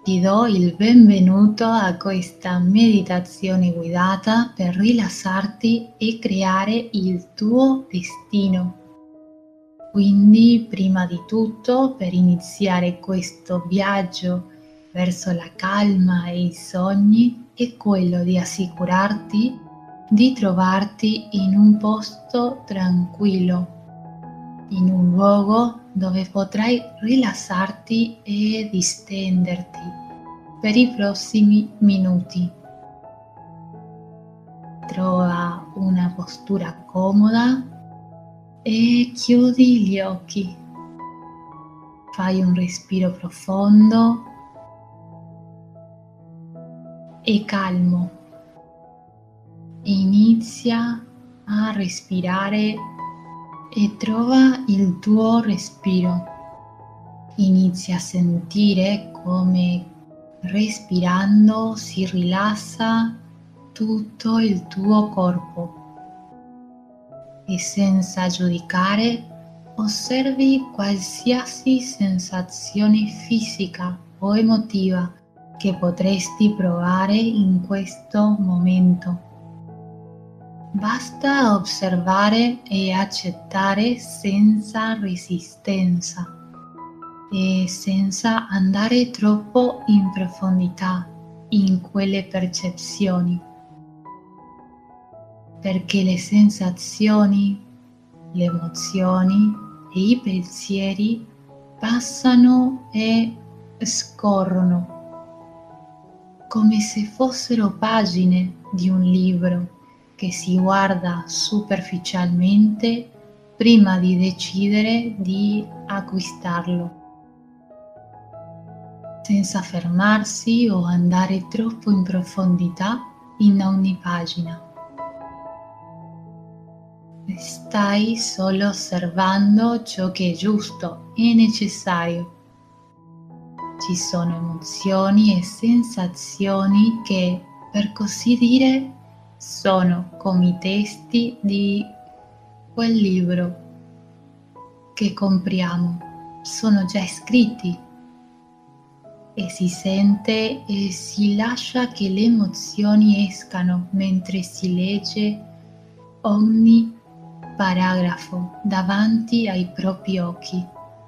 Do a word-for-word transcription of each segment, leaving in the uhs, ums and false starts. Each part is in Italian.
Ti do il benvenuto a questa meditazione guidata per rilassarti e creare il tuo destino. Quindi, prima di tutto, per iniziare questo viaggio verso la calma e i sogni, è quello di assicurarti di trovarti in un posto tranquillo, in un luogo dove potrai rilassarti e distenderti per i prossimi minuti. Trova una postura comoda e chiudi gli occhi. Fai un respiro profondo e calmo. Inizia a respirare e trova il tuo respiro. Inizia a sentire come respirando si rilassa tutto il tuo corpo e senza giudicare osservi qualsiasi sensazione fisica o emotiva che potresti provare in questo momento. Basta osservare e accettare senza resistenza e senza andare troppo in profondità in quelle percezioni, perché le sensazioni, le emozioni e i pensieri passano e scorrono come se fossero pagine di un libro che si guarda superficialmente prima di decidere di acquistarlo, senza fermarsi o andare troppo in profondità in ogni pagina. Stai solo osservando ciò che è giusto e necessario. Ci sono emozioni e sensazioni che, per così dire, sono come i testi di quel libro che compriamo, sono già scritti e si sente e si lascia che le emozioni escano mentre si legge ogni paragrafo davanti ai propri occhi.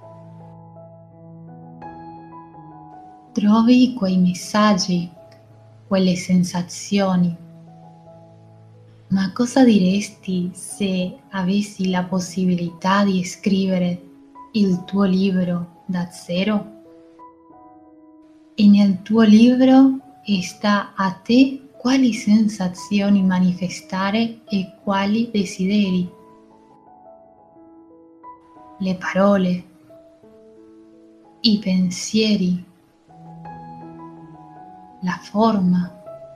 Trovi quei messaggi, quelle sensazioni. Ma cosa diresti se avessi la possibilità di scrivere il tuo libro da zero? E nel tuo libro sta a te quali sensazioni manifestare e quali desideri. Le parole, i pensieri, la forma.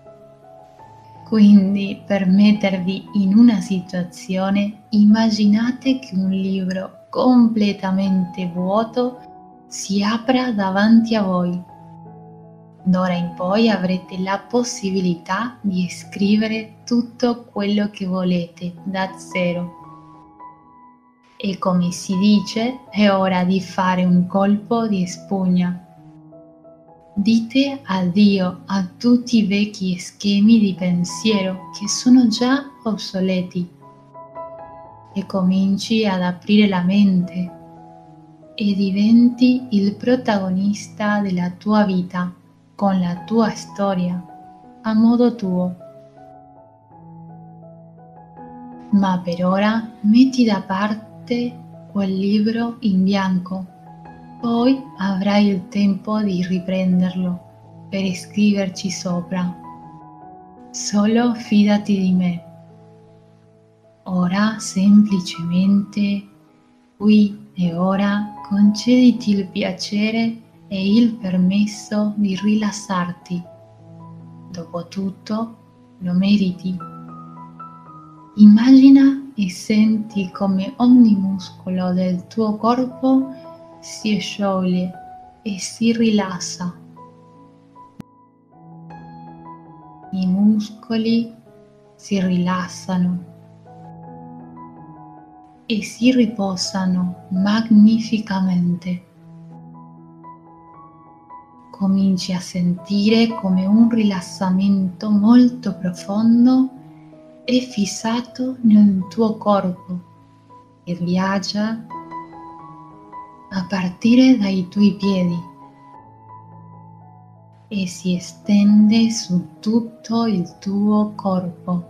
Quindi, per mettervi in una situazione, immaginate che un libro completamente vuoto si apra davanti a voi. D'ora in poi avrete la possibilità di scrivere tutto quello che volete da zero. E come si dice, è ora di fare un colpo di spugna. Dite addio a tutti i vecchi schemi di pensiero che sono già obsoleti e cominci ad aprire la mente e diventi il protagonista della tua vita con la tua storia a modo tuo. Ma per ora metti da parte quel libro in bianco. Poi avrai il tempo di riprenderlo per scriverci sopra. Solo fidati di me. Ora semplicemente, qui e ora, concediti il piacere e il permesso di rilassarti. Dopotutto, lo meriti. Immagina e senti come ogni muscolo del tuo corpo si scioglie e si rilassa. I muscoli si rilassano e si riposano magnificamente. cominci a sentire come un rilassamento molto profondo è fissato nel tuo corpo e viaggia a partire dai tuoi piedi e si estende su tutto il tuo corpo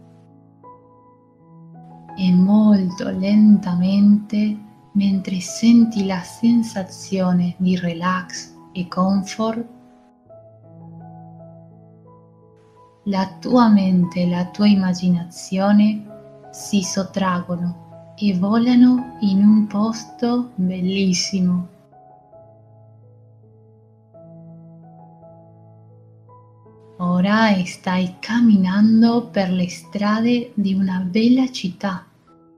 e molto lentamente, mentre senti la sensazione di relax e comfort, la tua mente e la tua immaginazione si sottraggono e volano in un posto bellissimo. Ora stai camminando per le strade di una bella città.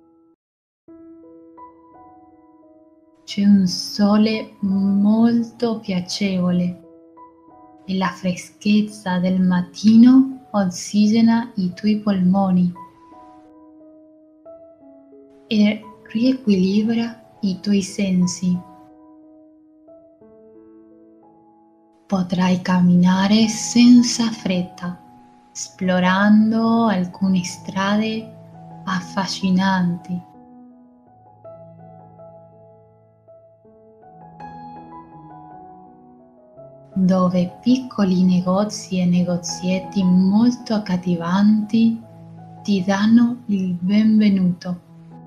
C'è un sole molto piacevole e la freschezza del mattino ossigena i tuoi polmoni e riequilibra i tuoi sensi. Potrai camminare senza fretta, esplorando alcune strade affascinanti. Dove piccoli negozi e negozietti molto accattivanti ti danno il benvenuto.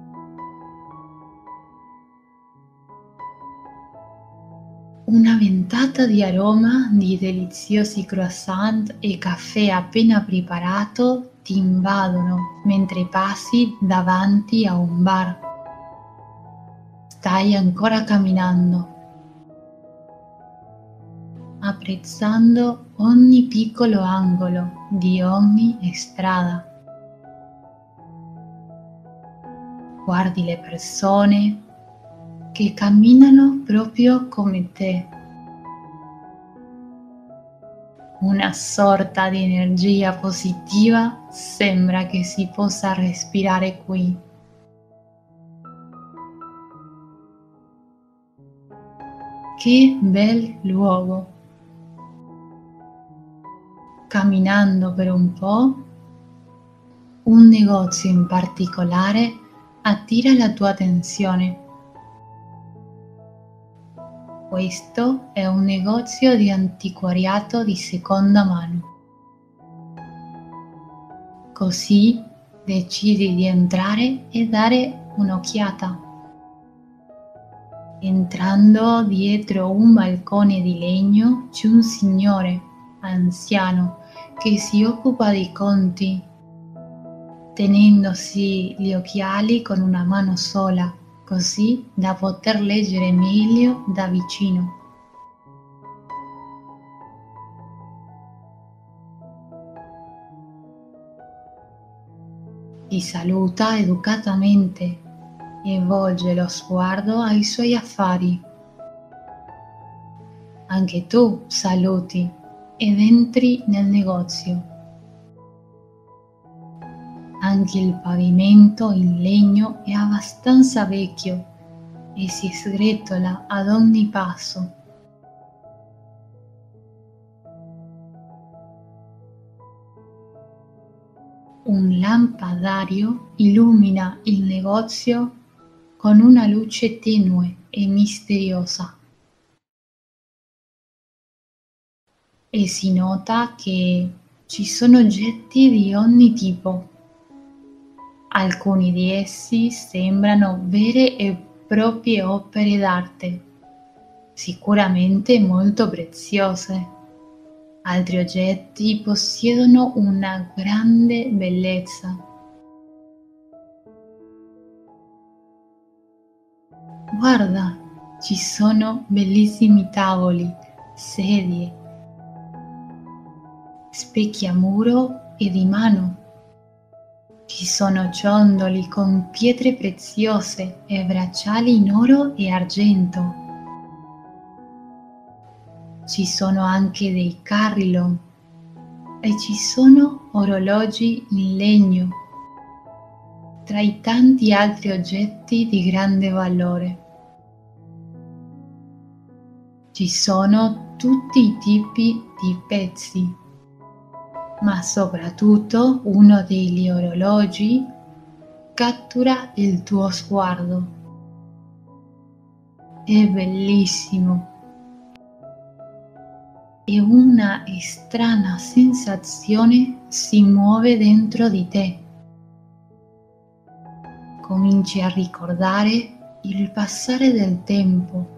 Una ventata di aroma di deliziosi croissant e caffè appena preparato ti invadono mentre passi davanti a un bar. Stai ancora camminando, apprezzando ogni piccolo angolo di ogni strada. Guardi le persone che camminano proprio come te. Una sorta di energia positiva sembra che si possa respirare qui. Che bel luogo! Camminando per un po', un negozio in particolare attira la tua attenzione. Questo è un negozio di antiquariato di seconda mano. Così decidi di entrare e dare un'occhiata. Entrando dietro un balcone di legno c'è un signore anziano che si occupa dei conti, tenendosi gli occhiali con una mano sola, così da poter leggere meglio da vicino. Ti saluta educatamente e volge lo sguardo ai suoi affari. Anche tu saluti ed entri nel negozio. Anche il pavimento in legno è abbastanza vecchio e si sgretola ad ogni passo. Un lampadario illumina il negozio con una luce tenue e misteriosa. E si nota che ci sono oggetti di ogni tipo. Alcuni di essi sembrano vere e proprie opere d'arte, sicuramente molto preziose. Altri oggetti possiedono una grande bellezza. Guarda, ci sono bellissimi tavoli, sedie, specchi a muro e di mano. Ci sono ciondoli con pietre preziose e bracciali in oro e argento. Ci sono anche dei carillon e ci sono orologi in legno, tra i tanti altri oggetti di grande valore. Ci sono tutti i tipi di pezzi, ma soprattutto uno degli orologi cattura il tuo sguardo. È bellissimo. E una strana sensazione si muove dentro di te. Cominci a ricordare il passare del tempo.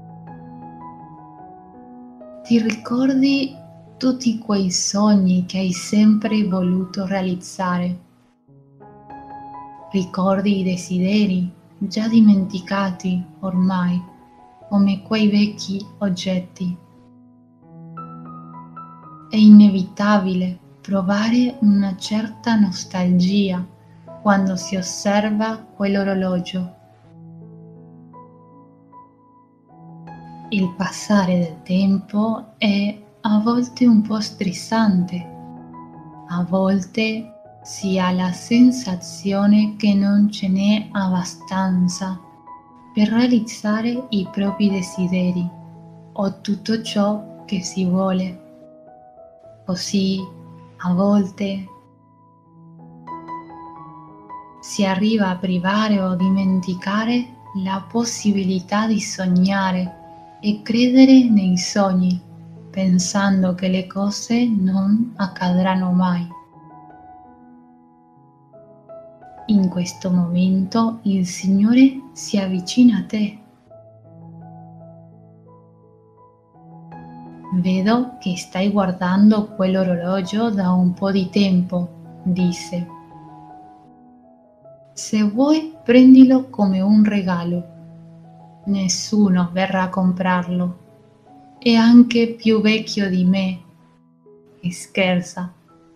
Ti ricordi tutti quei sogni che hai sempre voluto realizzare. Ricordi i desideri già dimenticati ormai, come quei vecchi oggetti. È inevitabile provare una certa nostalgia quando si osserva quell'orologio. Il passare del tempo è a volte un po' stressante, a volte si ha la sensazione che non ce n'è abbastanza per realizzare i propri desideri o tutto ciò che si vuole. Così, a volte, si arriva a privare o dimenticare la possibilità di sognare e credere nei sogni, pensando che le cose non accadranno mai. In questo momento il Signore si avvicina a te. Vedo che stai guardando quell'orologio da un po' di tempo, disse. Se vuoi, prendilo come un regalo. Nessuno verrà a comprarlo. È anche più vecchio di me. E scherza.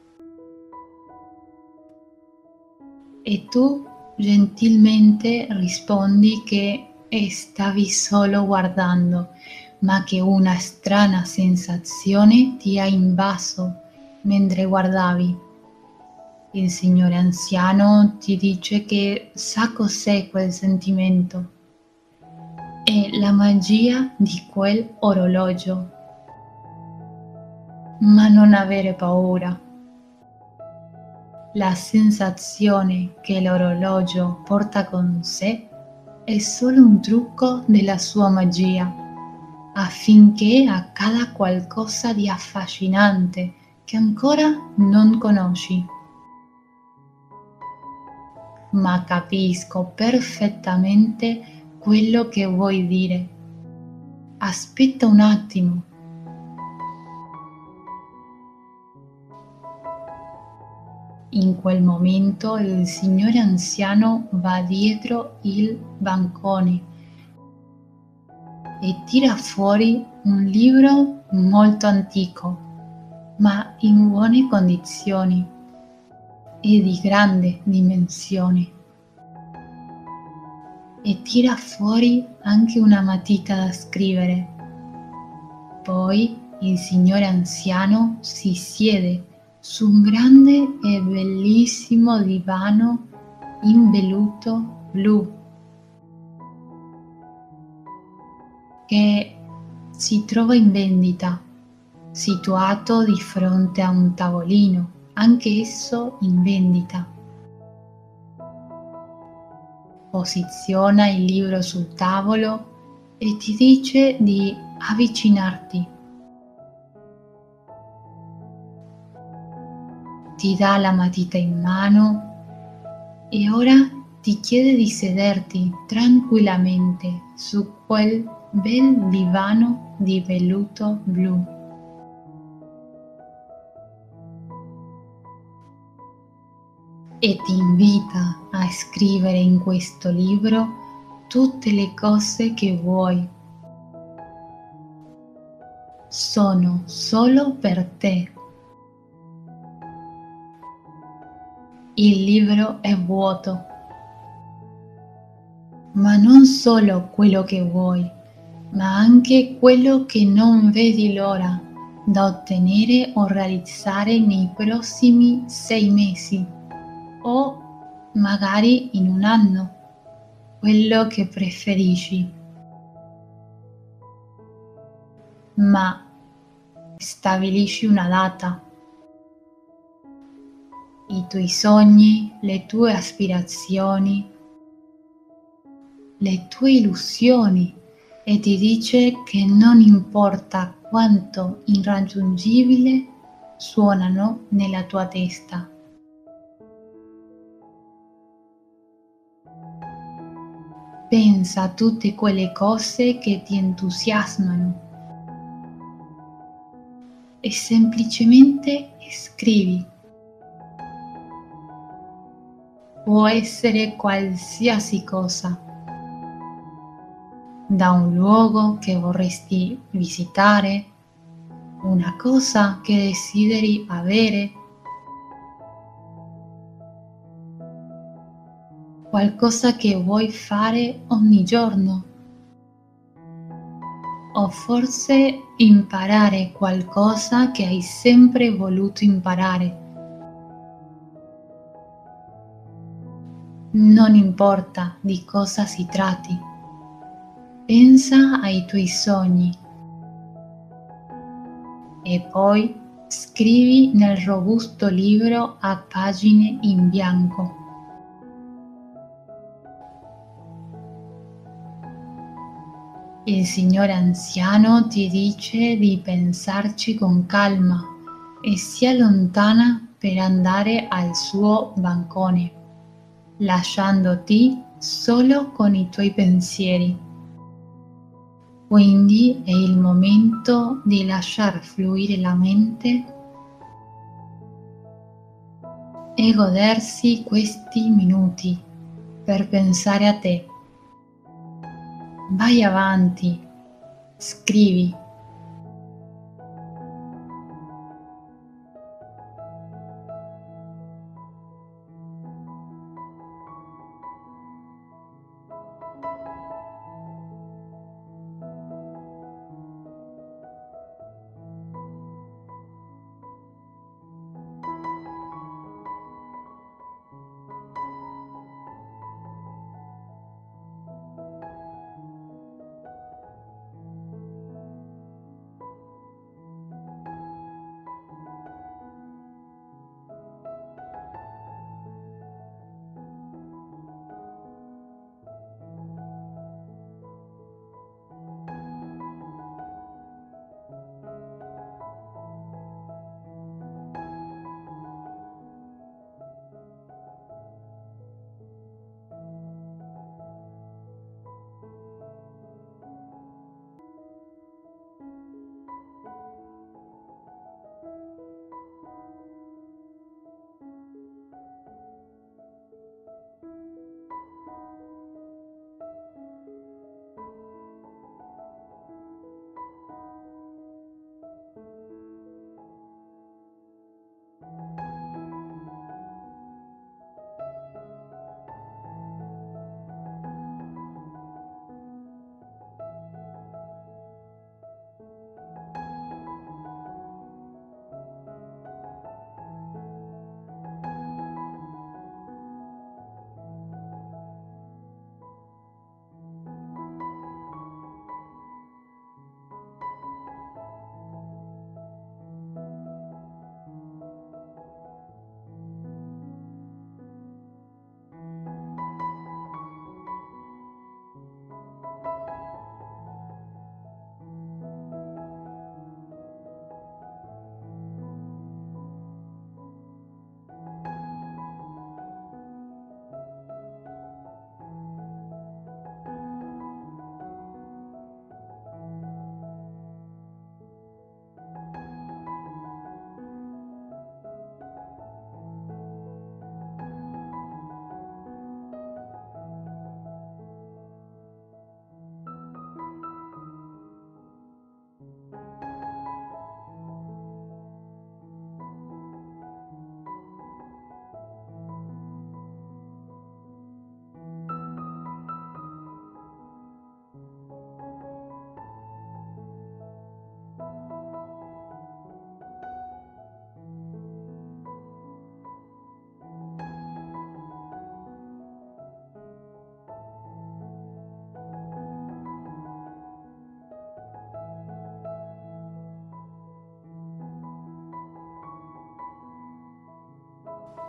E tu gentilmente rispondi che stavi solo guardando, ma che una strana sensazione ti ha invaso mentre guardavi. Il signore anziano ti dice che sa cos'è quel sentimento. È la magia di quel orologio. Ma non avere paura. La sensazione che l'orologio porta con sé è solo un trucco della sua magia, affinché accada qualcosa di affascinante che ancora non conosci. Ma capisco perfettamente quello che vuoi dire. Aspetta un attimo. In quel momento il signore anziano va dietro il bancone e tira fuori un libro molto antico, ma in buone condizioni e di grande dimensione. E tira fuori anche una matita da scrivere. Poi il signore anziano si siede su un grande e bellissimo divano in velluto blu che si trova in vendita, situato di fronte a un tavolino, anch'esso in vendita. Posiziona il libro sul tavolo e ti dice di avvicinarti. Ti dà la matita in mano e ora ti chiede di sederti tranquillamente su quel bel divano di velluto blu. E ti invita a scrivere in questo libro tutte le cose che vuoi. Sono solo per te. Il libro è vuoto, ma non solo quello che vuoi, ma anche quello che non vedi l'ora da ottenere o realizzare nei prossimi sei mesi o magari in un anno, quello che preferisci. ma stabilisci una data. I tuoi sogni, le tue aspirazioni, le tue illusioni e ti dice che non importa quanto irraggiungibile suonano nella tua testa. Pensa a tutte quelle cose che ti entusiasmano e semplicemente scrivi. Può essere qualsiasi cosa, da un luogo che vorresti visitare, una cosa che desideri avere, qualcosa che vuoi fare ogni giorno, o forse imparare qualcosa che hai sempre voluto imparare. Non importa di cosa si tratti, pensa ai tuoi sogni e poi scrivi nel robusto libro a pagine in bianco. Il signore anziano ti dice di pensarci con calma e si allontana per andare al suo bancone, lasciandoti solo con i tuoi pensieri. Quindi è il momento di lasciar fluire la mente e godersi questi minuti per pensare a te. Vai avanti, scrivi.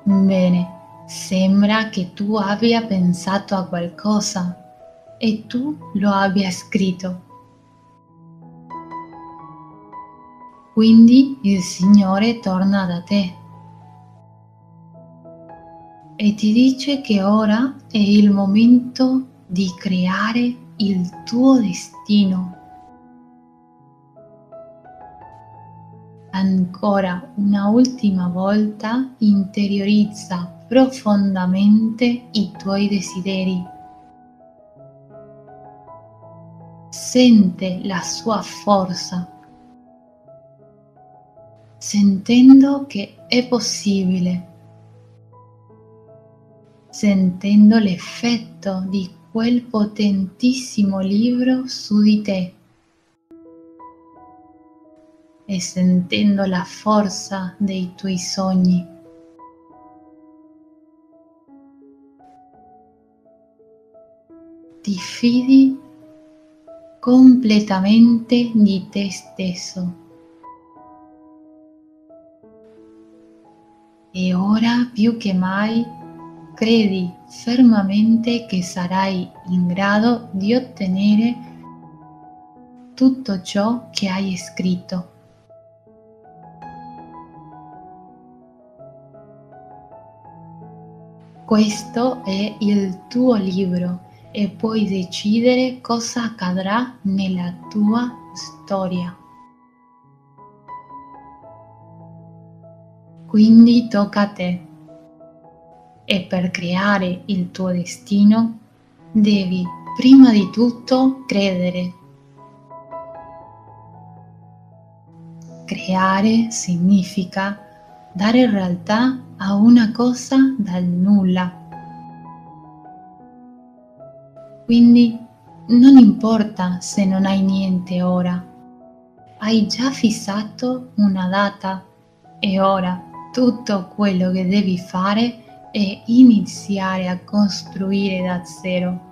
Bene, sembra che tu abbia pensato a qualcosa e tu lo abbia scritto. Quindi il Signore torna da te e ti dice che ora è il momento di creare il tuo destino. Ancora una ultima volta interiorizza profondamente i tuoi desideri. Sente la sua forza, sentendo che è possibile, sentendo l'effetto di quel potentissimo libro su di te e sentendo la forza dei tuoi sogni. Ti fidi completamente di te stesso. E ora più che mai credi fermamente che sarai in grado di ottenere tutto ciò che hai scritto. Questo è il tuo libro e puoi decidere cosa accadrà nella tua storia. Quindi tocca a te. E per creare il tuo destino devi prima di tutto credere. Creare significa dare realtà a una cosa dal nulla. Quindi non importa se non hai niente ora, hai già fissato una data e ora tutto quello che devi fare è iniziare a costruire da zero.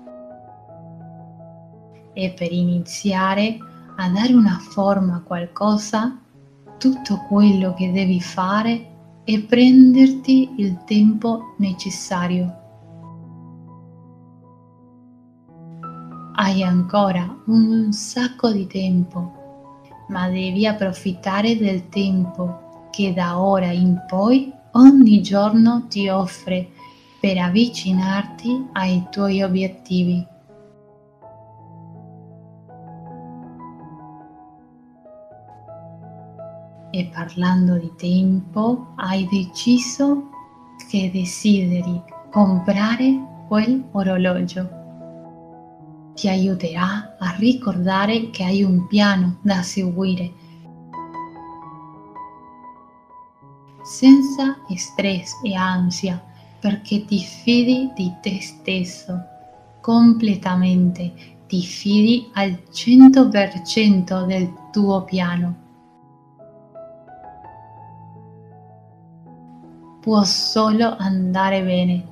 E per iniziare a dare una forma a qualcosa, tutto quello che devi fare è prenderti il tempo necessario. Hai ancora un sacco di tempo, ma devi approfittare del tempo che da ora in poi ogni giorno ti offre per avvicinarti ai tuoi obiettivi. E parlando di tempo, hai deciso che desideri comprare quel orologio. Ti aiuterà a ricordare che hai un piano da seguire, senza stress e ansia, perché ti fidi di te stesso completamente, ti fidi al cento per cento del tuo piano. Può solo andare bene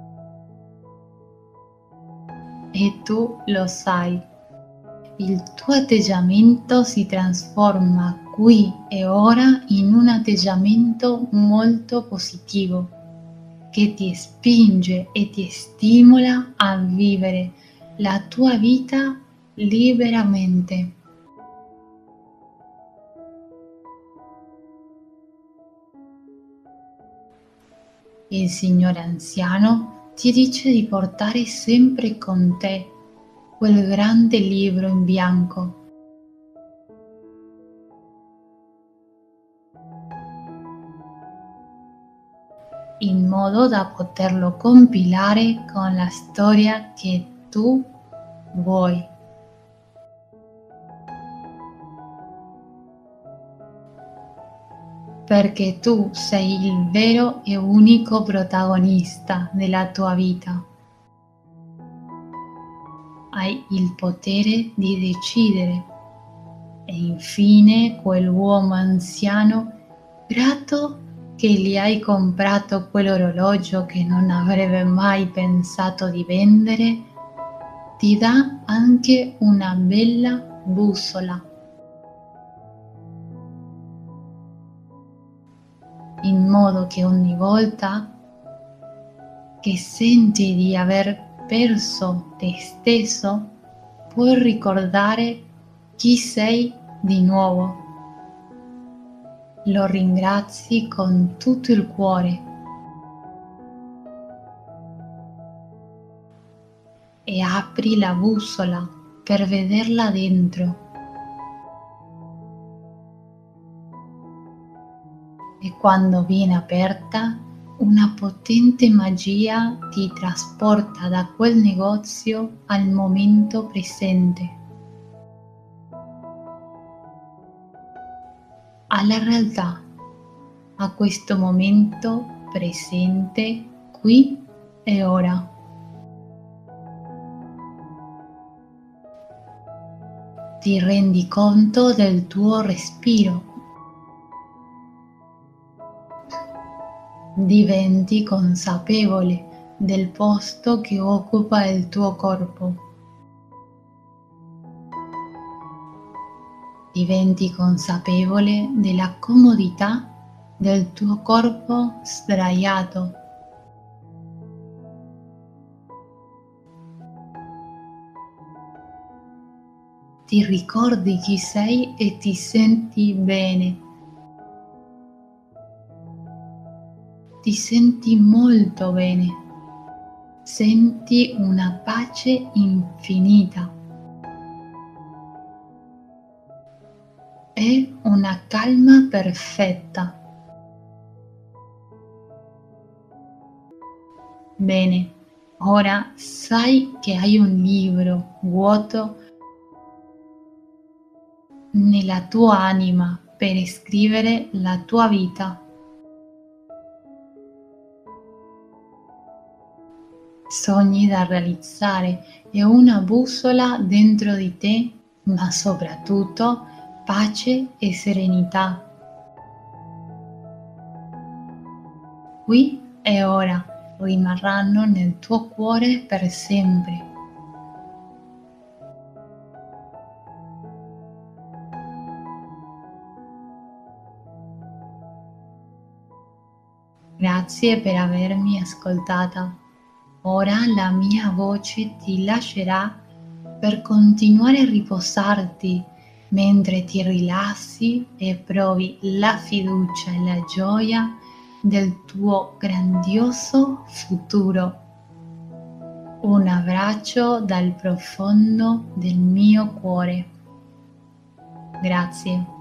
e tu lo sai. Il tuo atteggiamento si trasforma qui e ora in un atteggiamento molto positivo che ti spinge e ti stimola a vivere la tua vita liberamente. Il Signore anziano ti dice di portare sempre con te quel grande libro in bianco. In modo da poterlo compilare con la storia che tu vuoi. Perché tu sei il vero e unico protagonista della tua vita. Hai il potere di decidere. E infine quell'uomo anziano, grato che gli hai comprato quell'orologio che non avrebbe mai pensato di vendere, ti dà anche una bella bussola. in modo che ogni volta che senti di aver perso te stesso, puoi ricordare chi sei di nuovo. Lo ringrazi con tutto il cuore e apri la bussola per vederla dentro. E quando viene aperta, una potente magia ti trasporta da quel negozio al momento presente, alla realtà, a questo momento presente qui e ora. Ti rendi conto del tuo respiro. Diventi consapevole del posto che occupa il tuo corpo. Diventi consapevole della comodità del tuo corpo sdraiato. Ti ricordi chi sei e ti senti bene. Ti senti molto bene. Senti una pace infinita e una calma perfetta. Bene, ora sai che hai un libro vuoto nella tua anima per scrivere la tua vita. Sogni da realizzare e una bussola dentro di te, ma soprattutto pace e serenità. Qui e ora rimarranno nel tuo cuore per sempre. Grazie per avermi ascoltata. Ora la mia voce ti lascerà per continuare a riposarti mentre ti rilassi e provi la fiducia e la gioia del tuo grandioso futuro. Un abbraccio dal profondo del mio cuore. Grazie.